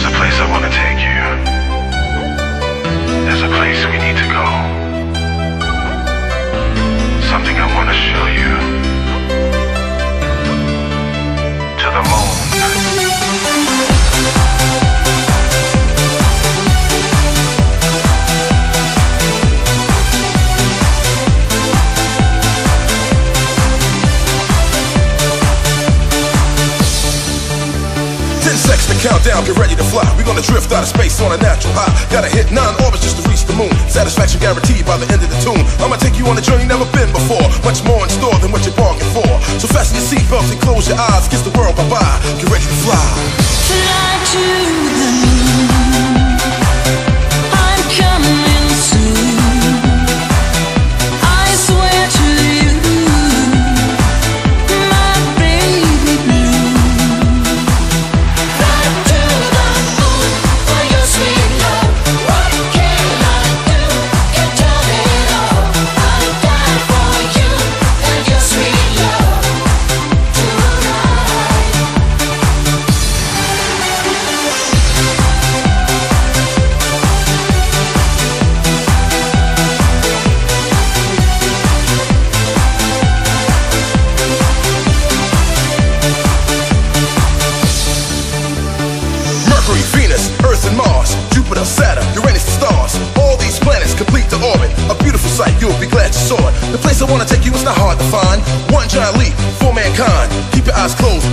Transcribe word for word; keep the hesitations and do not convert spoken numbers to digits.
There's a place I want to take you. There's a place we need to go. Something I want to show you. To the moon. Sex the countdown, get ready to fly. We're gonna drift out of space on a natural high. Gotta hit nine orbits just to reach the moon. Satisfaction guaranteed by the end of the tune. I'ma take you on a journey never been before. Much more in store than what you bargained for. So fasten your seatbelts and close your eyes. Kiss the world bye-bye. Get ready to fly. Fly to the moon. I'm coming soon. I swear to you, my baby blue. Fly to the moon for your sweet love. What can I do? You tell me all. I die for you and your sweet love tonight. Mercury, Venus, Earth and Mars, Jupiter, Saturn, Uranus and stars. All these planets complete the orbit. A beautiful sight, you'll be glad you saw it. The place I wanna take you is not hard to find. One giant leap for mankind. Keep your eyes closed,